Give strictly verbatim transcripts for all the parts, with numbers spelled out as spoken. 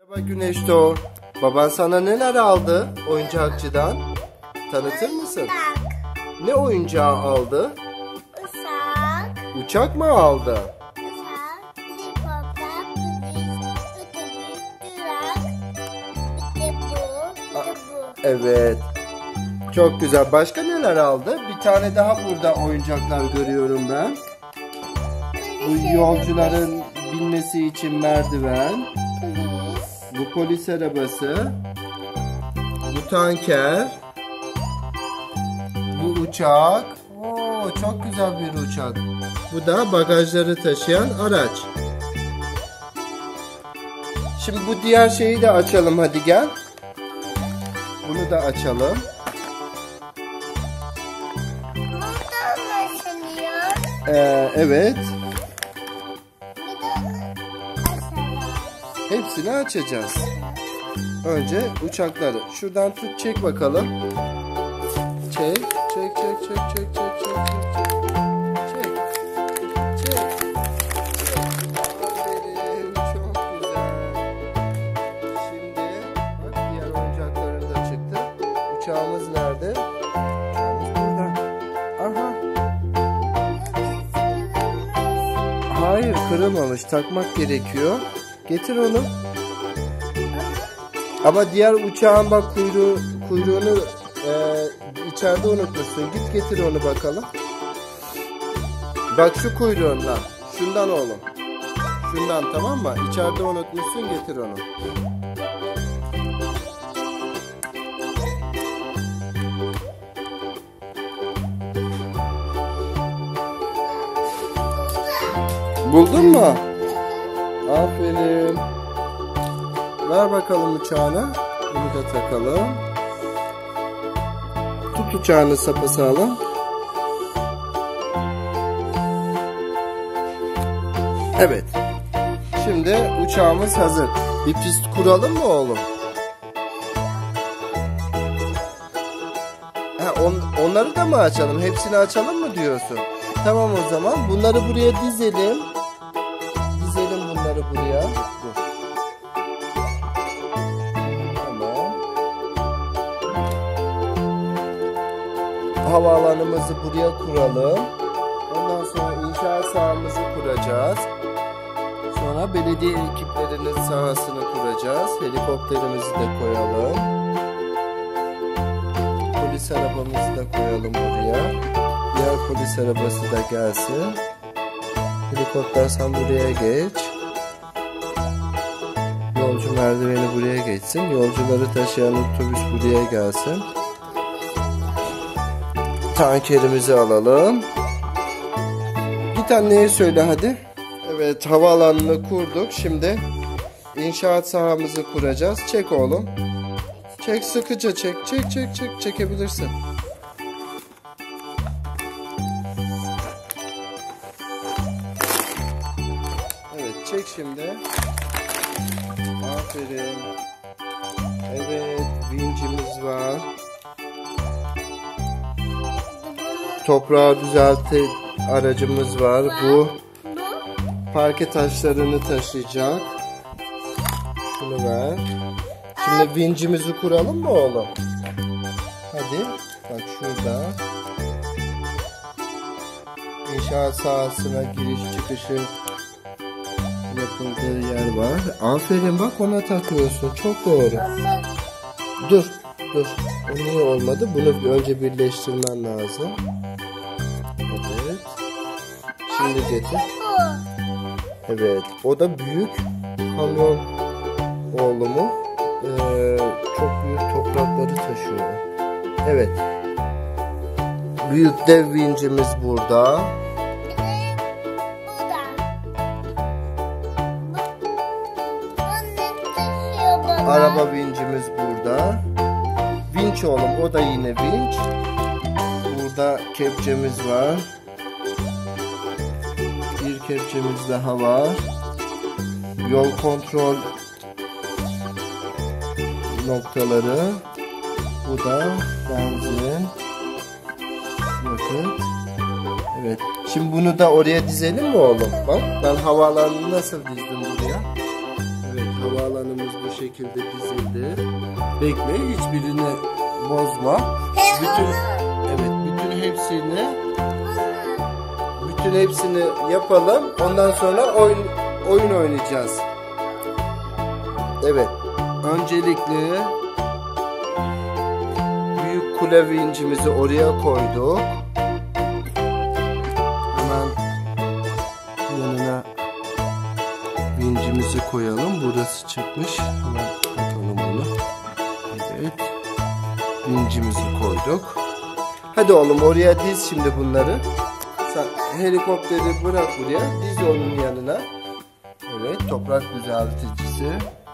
Merhaba Güneş Doğu. Baban sana neler aldı oyuncakçıdan? Tanıtır mısın? Ne oyuncağı aldı? Uçak. Uçak mı aldı? Uçak. Helikopter. Otobüs. Durak. Bir de bu. Bir de bu. Evet. Çok güzel. Başka neler aldı? Bir tane daha burada oyuncaklar görüyorum ben. Bu yolcuların binmesi için merdiven. Polis. Bu polis arabası. Bu tanker. Bu uçak. Oo, çok güzel bir uçak. Bu da bagajları taşıyan araç. Şimdi bu diğer şeyi de açalım, hadi gel. Bunu da açalım. Buradan başlıyor. Ee, evet. Bir de onu aşağıya. Hepsini açacağız. Önce uçakları. Şuradan tut, çek bakalım. Çek, çek, çek, çek, çek, çek, çek, çek. Çek. Çek. Aferin, çok güzel. Şimdi bak, diğer oyuncakların da çıktı. Uçağımız nerede? Uçağımız burada. Aha. Hayır, kırılmamış. Takmak gerekiyor. Getir onu. Ama diğer uçağın bak kuyruğu, kuyruğunu e, içeride unutmuşsun. Git getir onu bakalım. Bak şu kuyruğundan. Şundan oğlum. Şundan, tamam mı? İçeride unutmuşsun, getir onu. Buldun mu? Aferin. Ver bakalım uçağına. Bunu da takalım. Tut uçağını sapasağlam. Evet. Şimdi uçağımız hazır. Bir pist kuralım mı oğlum? Ha, on, onları da mı açalım? Hepsini açalım mı diyorsun? Tamam o zaman. Bunları buraya dizelim. Dizelim bunları buraya. Dur. Havaalanımızı buraya kuralım. Ondan sonra inşaat sahamızı kuracağız. Sonra belediye ekiplerinin sahasını kuracağız. Helikopterimizi de koyalım. Polis arabamızı da koyalım buraya. Diğer polis arabası da gelsin. Helikopter, sen buraya geç. Yolcu merdiveni buraya geçsin. Yolcuları taşıyan otobüs buraya gelsin. Tankerimizi alalım. Bir taneyi söyle hadi. Evet, havaalanını kurduk. Şimdi inşaat sahamızı kuracağız. Çek oğlum. Çek, sıkıca çek. Çek çek çek. Çekebilirsin. Evet, çek şimdi. Aferin. Evet, vincimiz var. Toprağı düzelti aracımız var. Bu parke taşlarını taşıyacak. Şunu ver. Şimdi vincimizi kuralım mı oğlum? Hadi. Bak şurada. İnşaat sahasına giriş çıkışı yapıldığı yer var. Aferin, bak ona takıyorsun. Çok doğru. Dur. Dur. O niye olmadı? Bunu önce birleştirmen lazım. Evet. Şimdi getir. Evet. O da büyük kamyon oğlumu. Ee, çok büyük toprakları taşıyor. Evet. Büyük dev vincimiz burada. Araba vincimiz burada. Vinç oğlum, o da yine vinç. Burada kepçemiz var. Bir kepçemiz daha var. Yol kontrol noktaları. Bu da benzin, yakıt. Evet. Şimdi bunu da oraya dizelim mi oğlum? Bak, ben havaalanını nasıl dizdim buraya? Evet, alanımız bu şekilde dizildi. Bekle, hiçbirini bozma. He, Bütün, onu. evet, bütün hepsini bütün hepsini yapalım. Ondan sonra oyun oyun oynayacağız. Evet. Öncelikle büyük kule vincimizi oraya koyduk. Hemen yanına vincimizi koyalım. Burası çıkmış. Hemen kapatalım bunu. Evet. Vincimizi koyduk. Hadi oğlum oraya diz şimdi bunları. Sen helikopteri bırak buraya. Diz onun yanına. Evet. Toprak düzelticisi.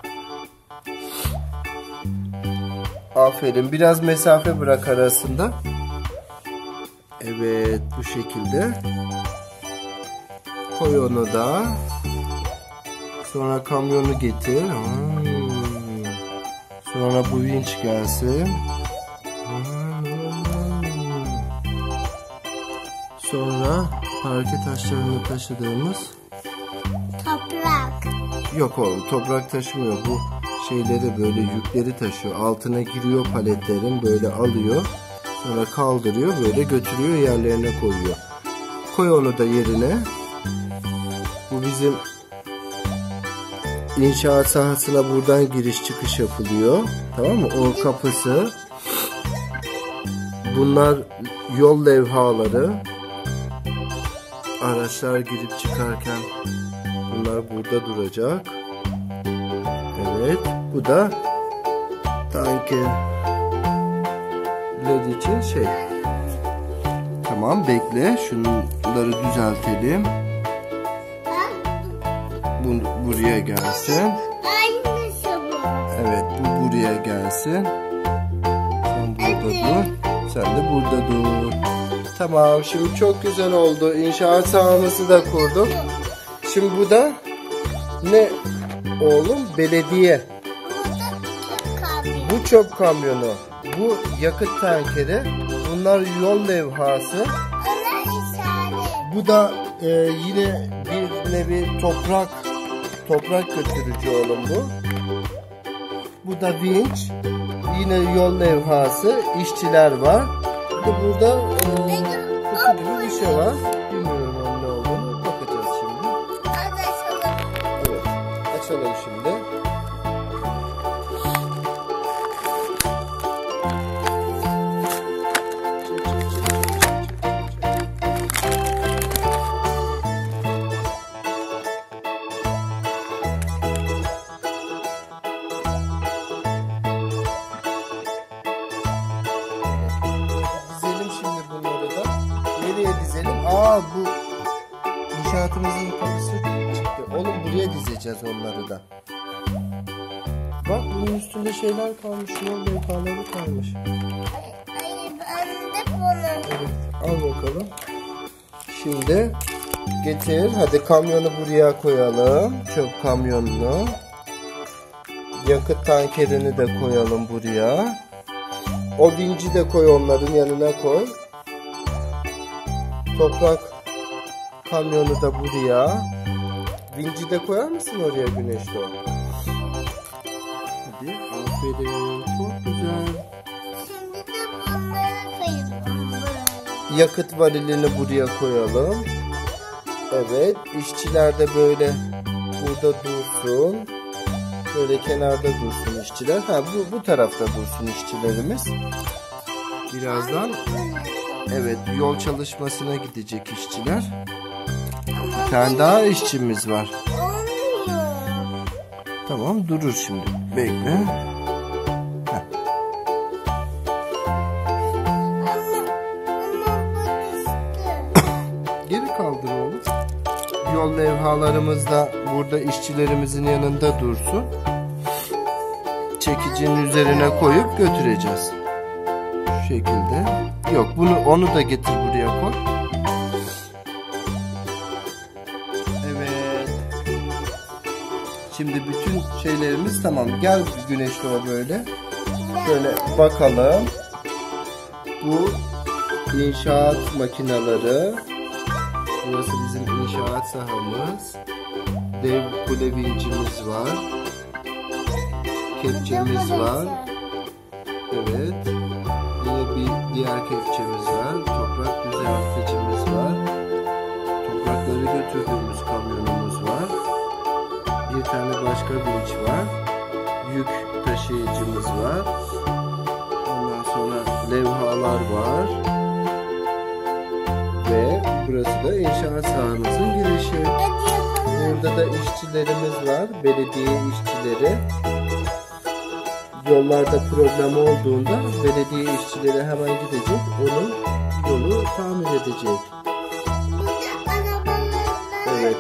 Aferin. Biraz mesafe bırak arasında. Evet. Bu şekilde. Koy onu da. Sonra kamyonu getir. Hmm. Sonra bu vinç gelsin. Hmm. Sonra parke taşlarını taşıdığımız. Toprak. Yok oğlum, toprak taşımıyor. Bu şeyleri böyle yükleri taşıyor. Altına giriyor paletlerin, böyle alıyor. Sonra kaldırıyor, böyle götürüyor, yerlerine koyuyor. Koy onu da yerine. Bu bizim İnşaat sahasına buradan giriş çıkış yapılıyor. Tamam mı? O kapısı. Bunlar yol levhaları. Araçlar girip çıkarken bunlar burada duracak. Evet. Bu da tanker led için şey. Tamam, bekle. Şunları düzeltelim. Bu buraya gelsin. Aynısı bu. Evet, bu buraya gelsin. Sen burada dur. Sen de burada dur. Tamam, şimdi çok güzel oldu. İnşaat sahamızı da kurduk. Şimdi bu da ne oğlum? Belediye. Bu çöp kamyonu. Bu yakıt tankeri. Bunlar yol levhası. Ona işaret. Bu da e, yine bir nevi toprak toprak götürücü oğlum bu. Bu da vinç. Yine yol levhası. İşçiler var. Bir de burada e, kutu gibi bir şey var. Bilmiyorum onun ne olduğunu. Bakacağız şimdi. Evet. Açalım şimdi. Aa, bu inşaatımızın kapısı çıktı. Oğlum buraya dizeceğiz onları da. Bak bunun üstünde şeyler kalmış. Yol levhaları kalmış. Ay, ben de bunu. Evet, al bakalım. Şimdi getir. Hadi kamyonu buraya koyalım. Çöp kamyonunu. Yakıt tankerini de koyalım buraya. O vinci de koy, onların yanına koy. Toprak kamyonu da buraya. Vinci de koyar mısın oraya Güneş Doğu? Hadi, aferin. Çok güzel. Şimdi de bunları koyalım. Böyle. Yakıt varilini buraya koyalım. Evet, işçiler de böyle burada dursun. Böyle kenarda dursun işçiler. Ha, bu, bu tarafta dursun işçilerimiz. Birazdan evet, yol çalışmasına gidecek işçiler. Bir tane daha işçimiz var. Olmuyor. Tamam, durur şimdi. Bekle. Heh. Ama, ama bu düştü. Geri kaldır oğlum. Yol levhalarımız da burada işçilerimizin yanında dursun. Çekicinin üzerine koyup götüreceğiz. Şu şekilde. Yok, bunu onu da getir buraya koy. Evet. Şimdi bütün şeylerimiz tamam. Gel Güneş Doğa böyle. Şöyle bakalım. Bu inşaat makineleri. Burası bizim inşaat sahamız. Dev kule vincimiz var. kepçemiz var. Evet. Yine bir diğer kepçemiz var. Toprak düzelticimiz var. Toprakları götürdüğümüz kamyonumuz var. Bir tane başka vinç var. Yük taşıyıcımız var. Ondan sonra levhalar var. Ve burası da inşaat sahamızın girişi. Burada da işçilerimiz var. Belediye işçileri. Yollarda problem olduğunda belediye işçileri hemen gidecek. Onun yolu tamir edecek. Evet.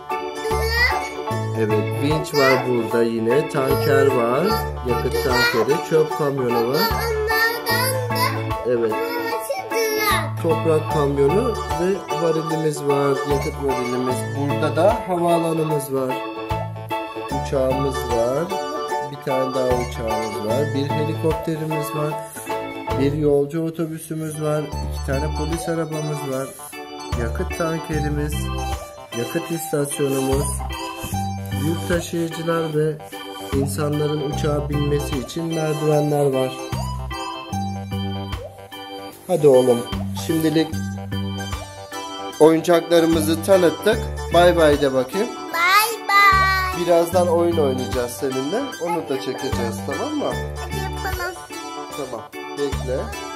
Evet, vinç var burada yine. Tanker var. Yakıt tankeri, çöp kamyonu var. Evet. Toprak kamyonu ve varilimiz var. Yakıt varilimiz. Burada da havaalanımız var. Uçağımız var. Bir tane daha uçağımız var. Bir helikopterimiz var. Bir yolcu otobüsümüz var. İki tane polis arabamız var. Yakıt tankerimiz. Yakıt istasyonumuz. Yük taşıyıcılar ve insanların uçağa binmesi için merdivenler var. Hadi oğlum. Şimdilik oyuncaklarımızı tanıttık. Bay bay de bakayım. Bay bay. Birazdan oyun oynayacağız seninle. Onu da çekeceğiz, tamam mı? Hadi yapalım. Tamam. Bekle.